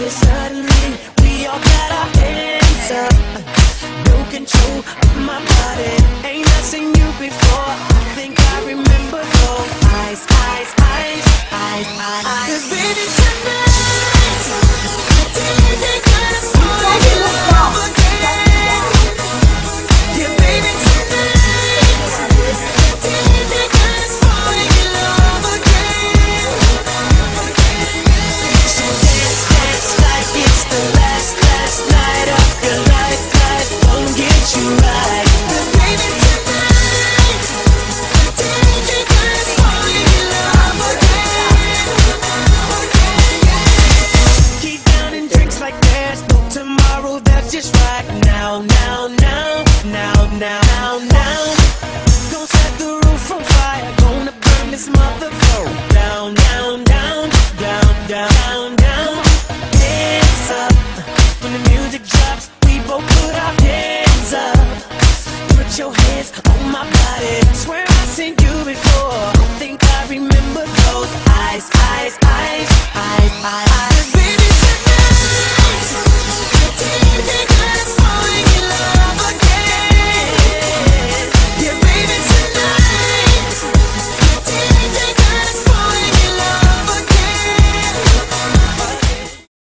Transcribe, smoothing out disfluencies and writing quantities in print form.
suddenly we all got our hands up. No control of my body. Ain't I seen you before? I think I remember those eyes, eyes, eyes, eyes, eyes. 'Cause baby tonight,